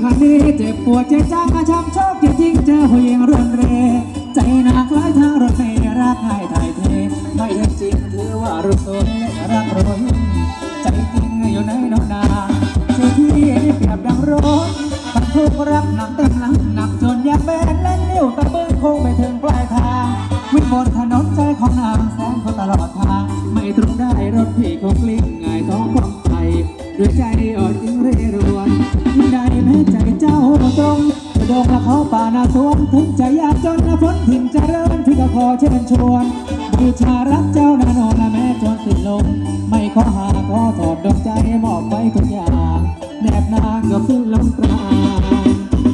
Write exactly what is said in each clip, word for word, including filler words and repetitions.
ครั้งนี้เจ็บปวดใจจังช้ำชอกจริงๆเจอผู้หญิงเรื่องเรใจหนักหลายทางรถเมล์รักให้ถ่ายเทไม่เห็นจริงถือว่ารุนแรงรักรอยใจจริงอยู่ในนนาเจ้าที่เปรียบดังรถบรรทุกรักหนักเต็มหลังหนักจนอยากแบนและนิ้วตะปื้นคงไม่ถึงปลายทางวิ่งบนถนนใจของนางแสนคนตลอดทางไม่ตรงได้รถพี่คงกลิ้งง่ายท้องความไปด้วยใจอ่อนยิ่งเร่รวนยิ่งใดแม้ใจเจ้าตรงจะดงละเขาป่านาสวนถึงจะยากจนละพ้นถิ่นเจริญพี่ก็ขอเชิญชวนบูชารักเจ้านาโนละแม้จนสิ้นลมไม่ขอหาขอถอดดวงใจมอบไว้ทุกอย่างแนบนางก็สิ้นลมปราณ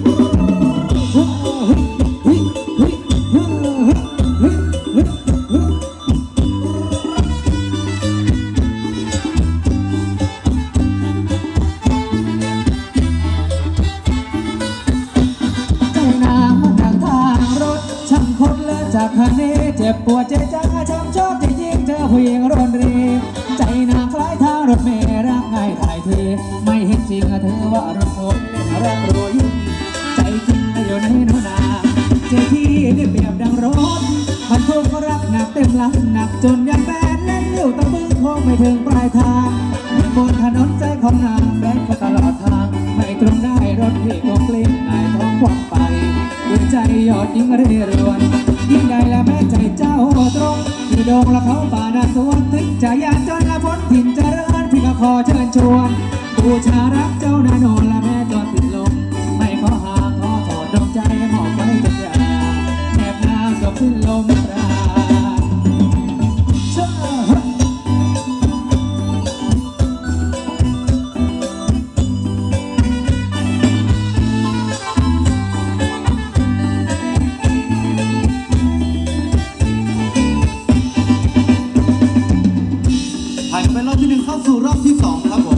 จากคันนี้เจ็บปวดใจจังช้ำชอกจริงๆเจอผู้หญิงร้อนรีใจนางคล้ายทางรถเมล์รักง่ายถ่ายเทไม่เห็นจริงเธอว่ารถโผล่เล่นรักรวยใจจริงอยู่ในโนนาเจ้าที่นี่เปรียบดังรถบรรทุกรักหนักเต็มหลังหนักจนยังแบนและนิ้วตะมือคงไม่ถึงปลายทางบนถนนใจของนางแบนก็ตลอดทางไม่ตรงได้รถพี่ก็กลิ้งง่ายท้องคว่ำไปด้วยใจยอดยิ่งเร่รวนยิ่งใดและแม้ใจเจ้าตรงที่โด่งละเขาป่านาสวนถึงจะยากจนละพ้นถิ่นเจริญพี่ก็ขอเชิญชวนบูชารักเจ้านาโนละแม้จนสิ้นลมไม่ขอหาขอถอดดวงใจมอบไว้ทุกอย่างแนบนางก็สิ้นลมปราณเข้าสู่รอบที่สองครับผม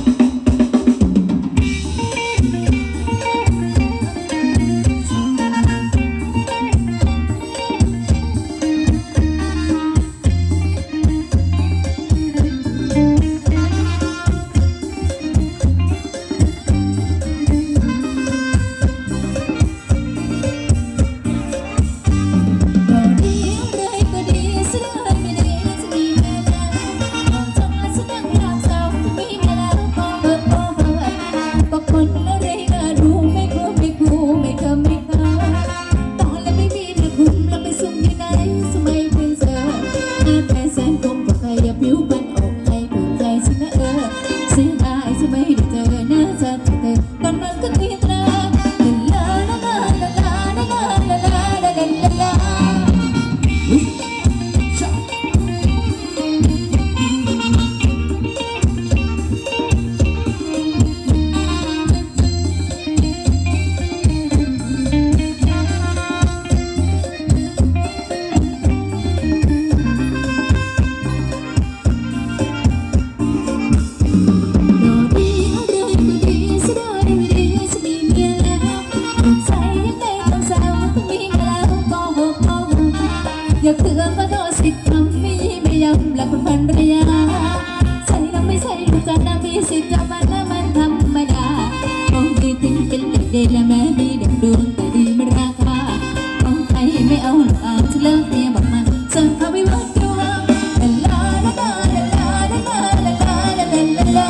อย่าเถื่อนก็โดนสิทธิ์ทำมีไม่ยอมหลักคนพันระยะใช่เราไม่ใช่ลูกจันทร์มีสิทธิ์จะมันนะมันธรรมดาของดีถึงเป็นเด็กเด็กและแม่ดีเด็กดวงแต่ดีไม่ราคาของใครไม่เอาหรอกอาจจะเลิกเนี่ยบอกมาสั่งเขาไปวัดดวงลาลาลาลาลาลาลาลาลาลาลาลา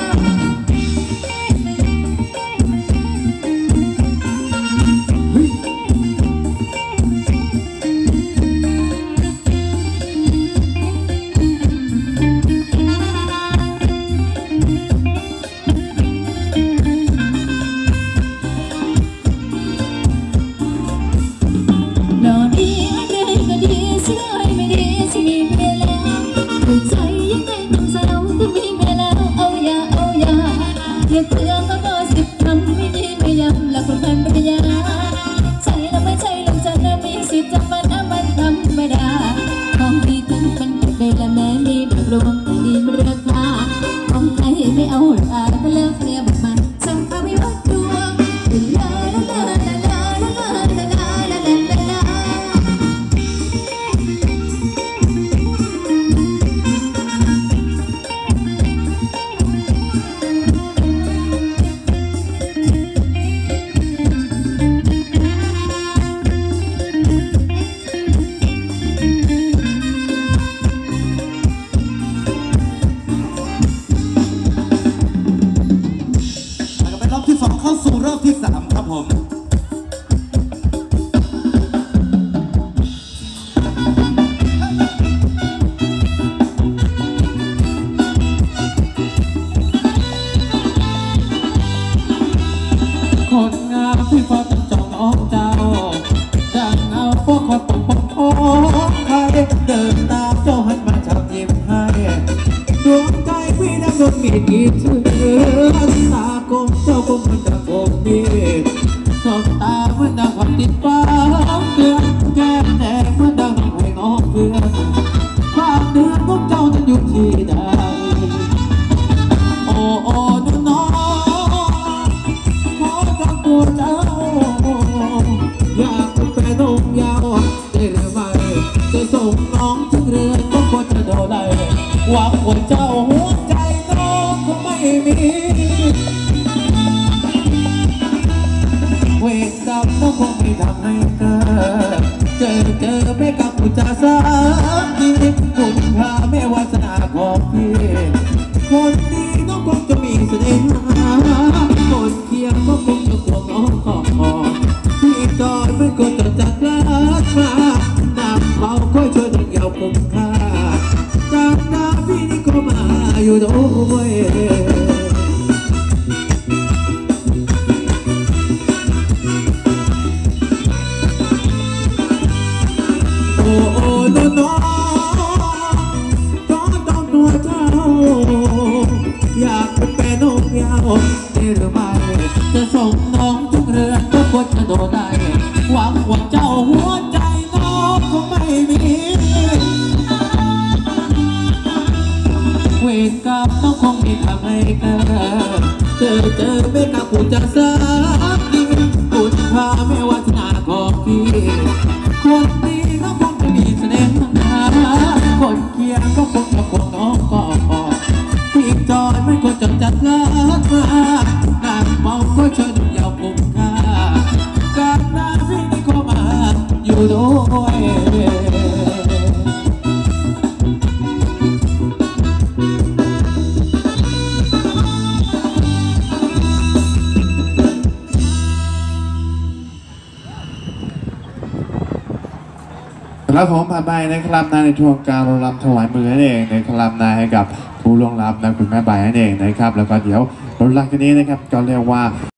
อย่าเถื่อนก็โดนสิบคำไม่ดีไม่ยำหลักคนพันระยะใช่เราไม่ใช่ลูกจันทร์มีสิทธิ์จะมันนะมันธรรมดาของดีถึงเป็นเด็กและแม่มีเด็กรวมแต่ดีไม่ราคาของใครไม่เอาหรอกอาก็เลิกเนี่ยบอกมันสั่งพาไปวัดดวงลาลาลาลาลาลาลาลาลาลาลาลาเข้าสู่รอบที่สามครับผมคนงามที่ฟ้าต้องจองน้องเจ้าดังเอาพวกคนปกป้องโอ้ใครเดินตามเจ้าหันมาจับยิ้มให้ดวงใจพี่นั้นโดนมีดกรีดเชือตากลมเจ้ากลมเหมือนดังกลมมีดสบตาเหมือนดังความติดฟ้าเตือนแก้มแดงเหมือนดังน้ำให้น้องเพื่อนความเดือนของเจ้านั้นอยู่ที่ใดโอ้โอ้น้องน้องขอจองตัวเจ้าอยากเป็นแฟนองค์ยาวได้หรือไม่จะส่งน้องถึงเรือนก็ควรจะโดนได้หวังว่าเจ้าหัวใจน้องก็ไม่มีเวรกรรมน้องคงไม่ทำให้เกิดเจอเจอไม่กับผู้จ่าสักทีคุณค่าไม่วาสนาของพี่คนดีน้องคงจะมีเสน่ห์คนเคียงก็คงจะควงน้องกอดที่จอยไม่ก็จะจัดรักมานำเบาค่อยช่วยดึงยาวคุ้มค่าจากหน้าพี่นี่ก็มาอยู่ด้วยโอ้โอ้น้องน้องก็ต้องตัวเจ้าอยากเป็นแฟนองค์ยาวได้หรือไม่จะส่งน้องทุกเรือนก็ควรจะโดนได้หวังว่าเจ้าหัวใจน้องคงไม่มีเวรกรรมน้องคงไม่ทำให้เกิดเจอเจอไม่กล้าพูดจะสักทีคุณค่าไม่วาสนาของพี่คนดีน้องคงจะมีเสน่ห์คนเคียงก็คงจะควงน้องกอดที่จอยไม่ควรจะจัดรักมานางเมาก็ช่วยดึงยาวคุ้มค่าการหน้าพี่นี่ก็มาอยู่ด้วยครับผมผ่านไปนะครับในช่วงการรำถวายมือนั่นเองนะครับนะให้กับผู้ล่วงลับนะคุณแม่ใบนั่นเองนะครับแล้วก็เดี๋ยวหลังจากนี้นะครับก็เรียกว่า